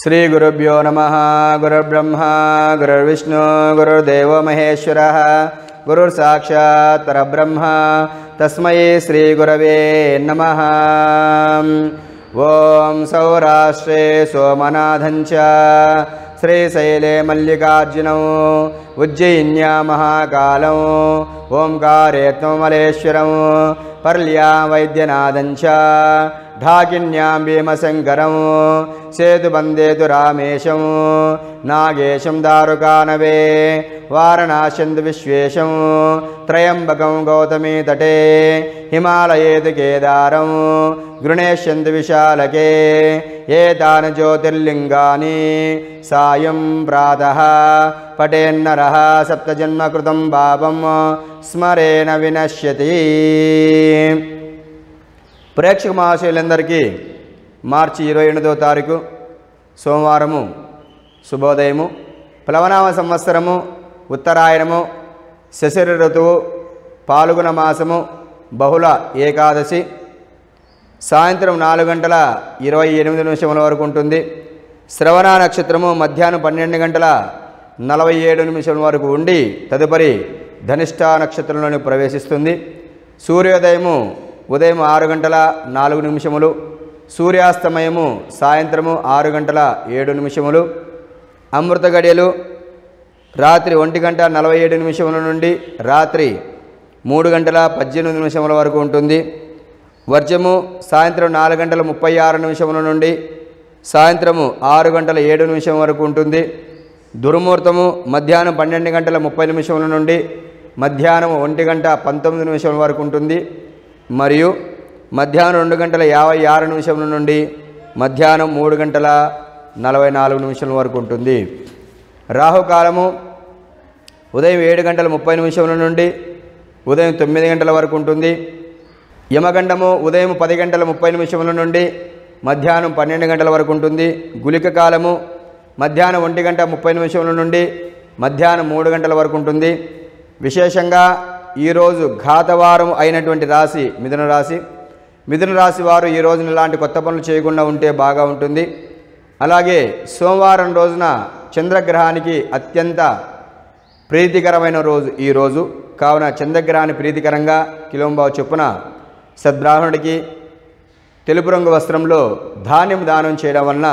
श्री गुरुभ्यो नमः। गुरुर्ब्रह्मा गुरुर्विष्णु गुरुर्देवो महेश्वरः गुरुर्साक्षात् परब्रह्म तस्मै श्री गुरवे नमः। ओम सौराष्ट्रे सोमनाथञ्च श्रीशैले मल्लिकार्जुनौ उज्जयिन्या महाकालौ ओंकारेत्ममलेश्वरौ पर्ल्यां वैद्यनाथञ्च ढाकिन्यां भीमशङ्करं सेतुबन्धेतु रामेशं नागेशं दारुकानवे वारणास्यन्तु विश्वेशं त्रयम्बकं गौतमी तटे हिमालयेतु केदारं गृणेष्यन्तु विशालके एतानि ज्योतिर्लिङ्गानि सायं प्रातः पठेन्नरः सप्तजन्मकृतं पापं स्मरेण विनश्यति। ప్రేక్షక మహాశయులందరికీ మార్చి 28వ తారీఖు సోమవారము శుభోదయము, ప్లవనామ సంవత్సరము, ఉత్తరాయణము, శశిర ఋతువు, పాల్గొన మాసము, బహుళ ఏకాదశి, సాయంత్రం 4:28 వరకు ఉంటుంది. శ్రవణ నక్షత్రము మధ్యాహ్నం 12:47 వరకు ఉండి తదుపరి ధనిష్ట నక్షత్రంలోని ప్రవేశిస్తుంది. సూర్యోదయము ఉదయం 6:04, సూర్యాస్తమయము సాయంత్రము 6:07. అమృత గడియలు రాత్రి 1:47 నుండి రాత్రి 3:18 వరకు ఉంటుంది. వర్జము సాయంత్రం 4:36 నుండి సాయంత్రము 6:07 వరకు ఉంటుంది. దుర్ముహూర్తము మధ్యాహ్నం 12:30 నుండి మధ్యాహ్నం 1:19 వరకు ఉంటుంది. మరియు మధ్యాహ్నం 2:56 నుండి మధ్యాహ్నం 3:44 వరకు ఉంటుంది. రాహుకాలము ఉదయం 7:30 నుండి ఉదయం 9 గంటల వరకు ఉంటుంది. యమగండము ఉదయం 10:30 నుండి మధ్యాహ్నం 12 గంటల వరకు ఉంటుంది. గుళిక కాలము మధ్యాహ్నం 1:30 నుండి మధ్యాహ్నం 3 గంటల వరకు ఉంటుంది. విశేషంగా ఈరోజు ఘాతవారం అయినటువంటి రాశి మిథున రాశి. మిథున రాశి వారు ఈ రోజున ఇలాంటి కొత్త పనులు చేయకుండా ఉంటే బాగా ఉంటుంది. అలాగే సోమవారం రోజున చంద్రగ్రహానికి అత్యంత ప్రీతికరమైన రోజు ఈ రోజు. కావున చంద్రగ్రహాన్ని ప్రీతికరంగా కిలోంబావు చొప్పున సద్బ్రాహ్మణుడికి తెలుపు రంగు వస్త్రంలో ధాన్యం దానం చేయడం వలన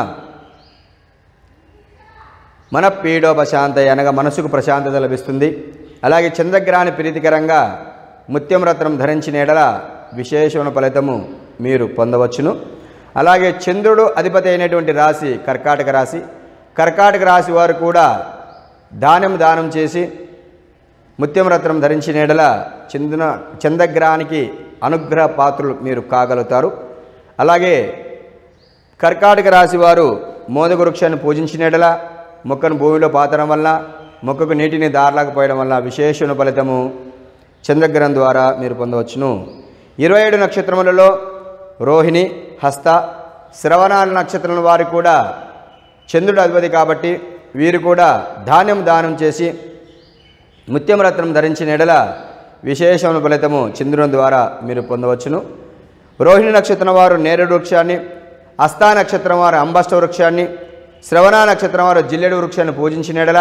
మన పీడోపశాంతయ అనగా మనసుకు ప్రశాంతత లభిస్తుంది. అలాగే చంద్రగ్రహాన్ని ప్రీతికరంగా ముత్యం రత్నం ధరించిన ఎడల విశేషమైన ఫలితము మీరు పొందవచ్చును. అలాగే చంద్రుడు అధిపతి అయినటువంటి రాశి కర్కాటక రాశి. కర్కాటక రాశి వారు కూడా దానం చేసి ముత్యం రత్నం ధరించిన ఎడల చంద్రగ్రహానికి అనుగ్రహ పాత్రులు మీరు కాగలుగుతారు. అలాగే కర్కాటక రాశి వారు మోదక వృక్షాన్ని పూజించిన ఎడల, మొక్కను భూమిలో పాతడం వల్ల, మొక్కకు నీటిని దారలేకపోయడం వల్ల విశేషణ ఫలితము చంద్రగ్రహం ద్వారా మీరు పొందవచ్చును. 27 నక్షత్రములలో రోహిణి, హస్త, శ్రవణ నక్షత్రం వారు కూడా చంద్రుడు అధిపతి కాబట్టి వీరు కూడా దానం చేసి ముత్యం రత్నం ధరించిన ఎడల విశేషమైన ఫలితము చంద్రుని ద్వారా మీరు పొందవచ్చును. రోహిణి నక్షత్రం వారు నేరేడు వృక్షాన్ని, హస్త నక్షత్రం వారు అంబష్ట వృక్షాన్ని, శ్రవణ నక్షత్రం వారు జిల్లెడు వృక్షాన్ని పూజించిన ఎడల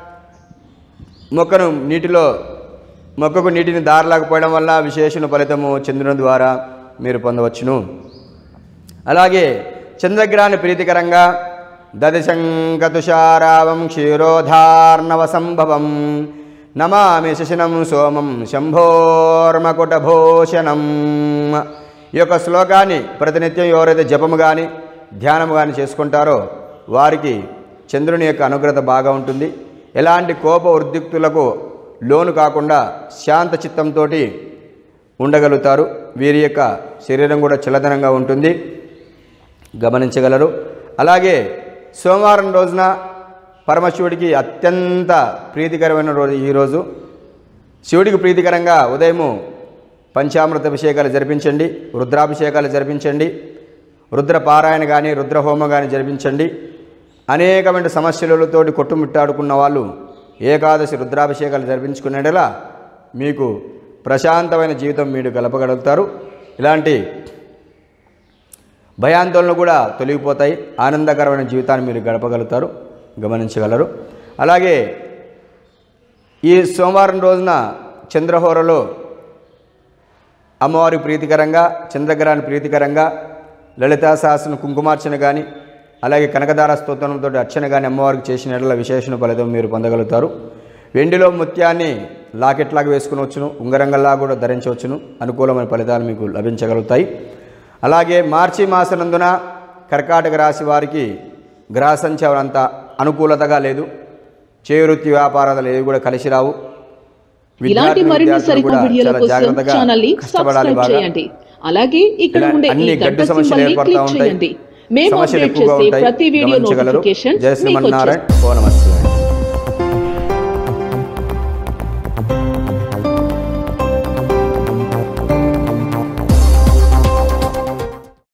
మొక్కకు నీటిని దారలేకపోవడం వల్ల విశేషణ ఫలితము చంద్రుని ద్వారా మీరు పొందవచ్చును. అలాగే చంద్రగ్రహాన్ని ప్రీతికరంగా దదిశంకతుషారావం క్షీరోధార్ణవ సంభవం నమామి శశినం సోమం శంభోర్మకుటభూషణం. ఈ యొక్క శ్లోకాన్ని ప్రతినిత్యం ఎవరైతే జపము కానీ ధ్యానము కానీ చేసుకుంటారో వారికి చంద్రుని యొక్క అనుగ్రహత బాగా ఉంటుంది. ఎలాంటి కోప ఉద్రిక్తులకు లోను కాకుండా శాంత చిత్తంతో ఉండగలుగుతారు. వీరి యొక్క శరీరం కూడా చల్లదనంగా ఉంటుంది, గమనించగలరు. అలాగే సోమవారం రోజున పరమశివుడికి అత్యంత ప్రీతికరమైన రోజు ఈరోజు. శివుడికి ప్రీతికరంగా ఉదయము పంచామృత అభిషేకాలు జరిపించండి, రుద్రాభిషేకాలు జరిపించండి, రుద్రపారాయణ కానీ రుద్రహోమం కానీ జరిపించండి. అనేకమైన సమస్యలతోటి కొట్టుమిట్టాడుకున్న వాళ్ళు ఏకాదశి రుద్రాభిషేకాలు జరిపించుకునేలా మీకు ప్రశాంతమైన జీవితం మీరు గడపగలుగుతారు. ఇలాంటి భయాందోళనలు కూడా తొలగిపోతాయి. ఆనందకరమైన జీవితాన్ని మీరు గడపగలుగుతారు, గమనించగలరు. అలాగే ఈ సోమవారం రోజున చంద్రహోరలో అమ్మవారికి ప్రీతికరంగా, చంద్రగ్రహానికి ప్రీతికరంగా లలితా సహస్రనామ కుంకుమార్చన కానీ, అలాగే కనకదార స్తోత్రంతో అర్చన కానీ అమ్మవారికి చేసిన ఎడల విశేషణ ఫలితం మీరు పొందగలుగుతారు. వెండిలో ముత్యాన్ని లాకెట్లాగా వేసుకునవచ్చును, ఉంగరంగల్లా కూడా ధరించవచ్చును. అనుకూలమైన ఫలితాలు మీకు లభించగలుగుతాయి. అలాగే మార్చి మాసనందున కర్కాటక రాశి వారికి గ్రహ సంచారం అంత అనుకూలతగా లేదు. చేవృత్తి వ్యాపారాలు ఏవి కూడా కలిసి రావు. ఇలాంటి మరిన్ని సరికొత్త వీడియోల కోసం ఛానల్ ని సబ్స్క్రైబ్ చేయండి. అలాగే ఇక్కడ ఉండే ఈ గంట సింబల్ ని క్లిక్ చేయండి. మేము అప్డేట్ చేసే ప్రతి వీడియో నోటిఫికేషన్ మీకు వచ్చేస్తుంది.